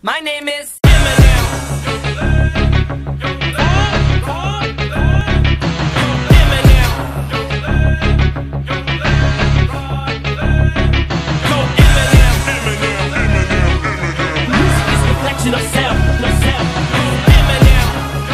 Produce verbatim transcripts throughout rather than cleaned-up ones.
My name is Eminem. Of self, no self. Eminem.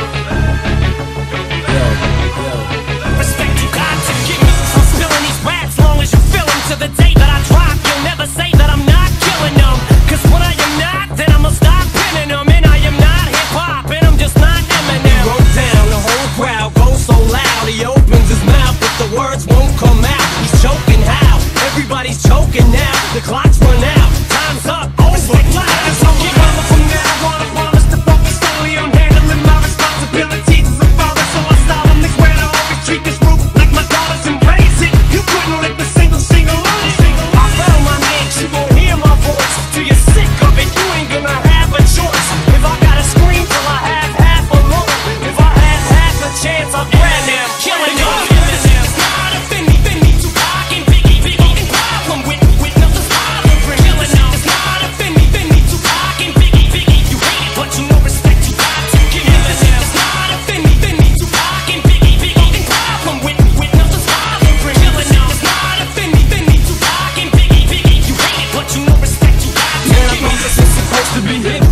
Yo, yo. Respect you got to give me. I'm spilling these raps long as you feel them. To the day that I drop, you'll never say that I'm not killing them. Cause when I am not, then I'ma stop pinning them. And I am not hip-hop, and I'm just not Eminem. He wrote down, the whole crowd goes so loud. He opens his mouth, but the words won't come out. He's choking how? Everybody's choking now. The clock's run out, time's up. Over. Let's go.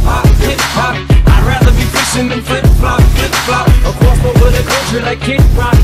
Than flip flop, flip flop across over the country like Kid Rock.